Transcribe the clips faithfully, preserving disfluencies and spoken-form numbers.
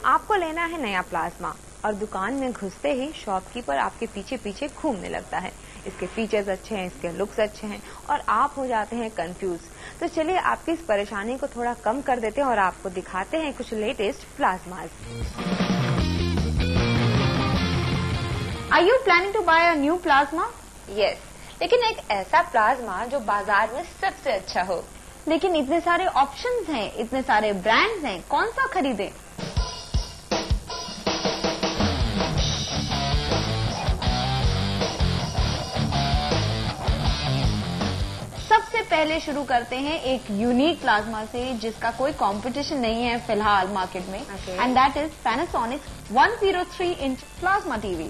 आपको लेना है नया प्लाज्मा और दुकान में घुसते ही शॉपकीपर आपके पीछे पीछे घूमने लगता है। इसके फीचर्स अच्छे हैं, इसके लुक्स अच्छे हैं और आप हो जाते हैं कंफ्यूज। तो चलिए आपकी इस परेशानी को थोड़ा कम कर देते हैं और आपको दिखाते हैं कुछ latest plasmas. Are you planning to buy a new plasma? Yes, लेकिन एक ऐसा प्लाज्मा जो बाजार में सबसे अच्छा हो। लेकिन इतने सारे ऑप्शंस हैं, इतने सारे ब्रांड्स हैं, कौन सा खरीदें? सबसे पहले शुरू करते हैं एक यूनिक प्लाज्मा से जिसका कोई कंपटीशन नहीं है फिलहाल मार्केट में, and that is Panasonic one zero three inch plasma TV.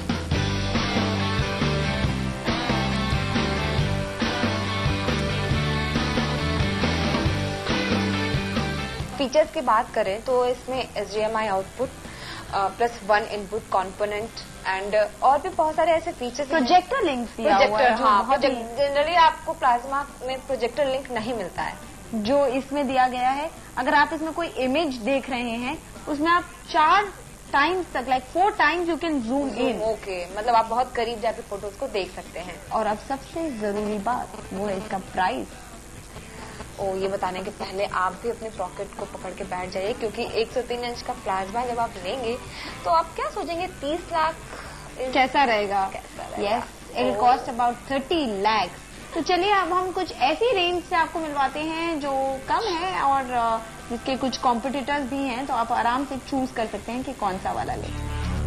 Features की बात करें तो इसमें H D M I output plus one input component and और भी बहुत सारे ऐसे फीचर्स। प्रोजेक्टर लिंक प्रोजेक्टर, हाँ, जनरली आपको प्लाज्मा में प्रोजेक्टर लिंक नहीं मिलता है जो इसमें दिया गया है। अगर आप इसमें कोई इमेज देख रहे हैं उसमें आप चार टाइम्स तक, like four times you can zoom in. Okay, मतलब आप बहुत करीब जाके फोटोज को देख सकते हैं। और अब सबसे जरूरी बात वो है इसका प्राइस। ओ, ये बताने के पहले आप भी अपने पॉकेट को पकड़ के बैठ जाइए, क्योंकि एक सौ तीन इंच का प्लाज्मा जब आप लेंगे तो आप क्या सोचेंगे, तीस लाख कैसा रहेगा? Yes, it cost about thirty lakhs. तो चलिए अब हम कुछ ऐसी रेंज से आपको मिलवाते हैं जो कम है और जिसके कुछ कॉम्पिटिटर्स भी हैं, तो आप आराम से चूज कर सकते हैं कि कौन सा वाला लें।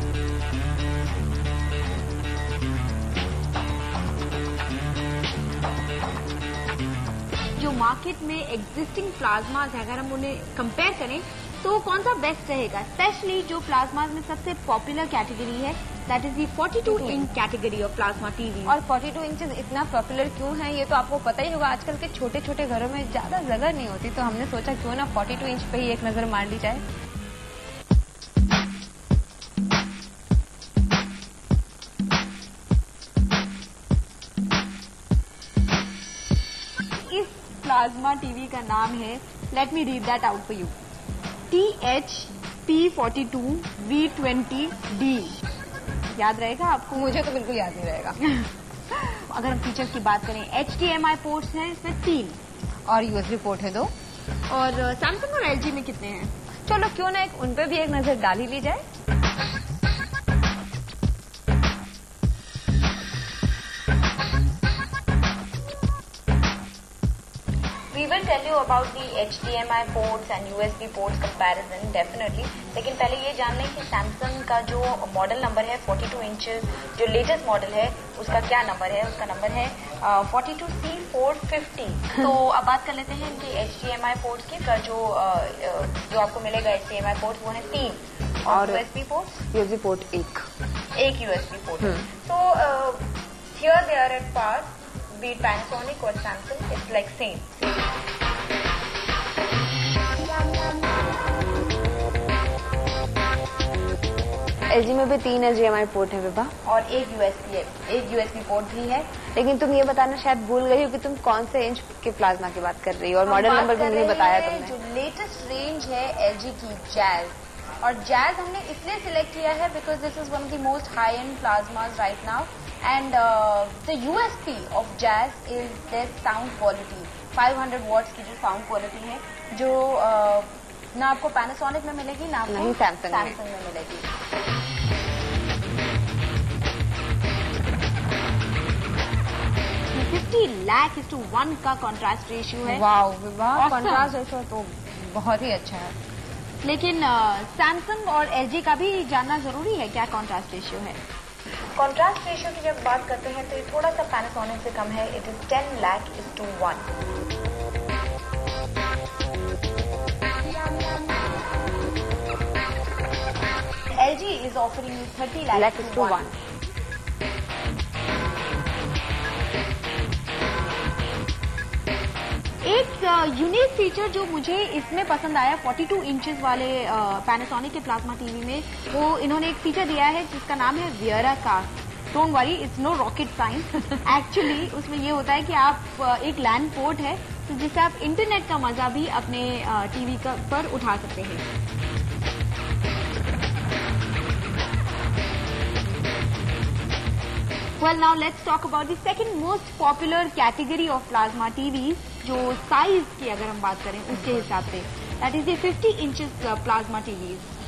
जो मार्केट में एग्जिस्टिंग प्लाज्माज है, अगर हम उन्हें कंपेयर करें तो कौन सा बेस्ट रहेगा? स्पेशली जो प्लाज्माज में सबसे पॉपुलर कैटेगरी है, that is the forty two inch category of plasma TV. और फोर्टी टू इंचेस इतना पॉपुलर क्यों है ये तो आपको पता ही होगा। आजकल के छोटे छोटे घरों में ज्यादा जगह नहीं होती, तो हमने सोचा क्यों ना फोर्टी टू इंच पे ही एक नजर मार ली जाए। प्लाज्मा टीवी का नाम है, let me read that out for you, T H P forty two V twenty D. याद रहेगा आपको? मुझे तो बिल्कुल याद नहीं रहेगा। अगर हम फीचर्स की बात करें, H D M I ports हैं इसमें तीन और यू एस बी पोर्ट है दो। और सैमसंग और एल जी में कितने हैं? चलो क्यों ना एक उन पे भी एक नजर डाल ही ली जाए। We will tell you about the H D M I ports and U S B ports comparison definitely, लेकिन पहले ये जान लें कि सैमसंग का जो मॉडल नंबर है फोर्टी टू इंचेस, जो लेटेस्ट मॉडल है उसका क्या नंबर है? उसका नंबर है forty two C four fifty. तो अब बात कर लेते हैं इनके H D M I ports की। का जो uh, जो आपको मिलेगा H D M I ports वो है तीन, और U S B ports U S B port एक एक U S B पोर्ट। तो here they are at par, be it Panasonic or Samsung, it's like same. L G में भी तीन H D M I port है विभा, और एक USB है, एक यूएसबी पोर्ट भी है। लेकिन तुम ये बताना शायद भूल गई हो कि तुम कौन से इंच के प्लाज्मा की बात कर रही हो, और मॉडल नंबर भी नहीं बताया तुमने। जो लेटेस्ट रेंज है एल जी की जैज, और जैज हमने इसलिए सिलेक्ट किया है because this is one of the most high end plasmas right now, and the USP of Jazz is their sound quality. Five hundred watts की जो sound quality है, जो uh, ना आपको पैनासोनिक में मिलेगी ना आपको सैमसंग में, में मिलेगी। Fifty lakh is to one का कॉन्ट्रास्ट रेशियो है। वाओ विवाह, कॉन्ट्रास्ट रेशियो तो बहुत ही अच्छा है। लेकिन सैमसंग uh, और एलजी का भी जानना जरूरी है, क्या कॉन्ट्रास्ट रेशियो है? कॉन्ट्रास्ट रेशियो की जब बात करते हैं तो ये थोड़ा सा पैनासोनिक से कम है, it is ten lakh is to one. L G is offering you thirty lakh to one. एक यूनिक uh, फीचर जो मुझे इसमें पसंद आया फोर्टी टू इंचेस वाले पैनासोनिक uh, के प्लाज्मा टीवी में, वो इन्होंने एक फीचर दिया है जिसका नाम है Viera cast. Don't worry, it's no rocket science. Actually उसमें ये होता है कि आप uh, एक लैंड पोर्ट है तो जिससे आप इंटरनेट का मजा भी अपने टीवी uh, पर उठा सकते हैं। Well, now let's talk about the second most popular category of plasma T Vs, जो size की अगर हम बात करें उसके हिसाब से, that is the fifty inches uh, plasma T Vs.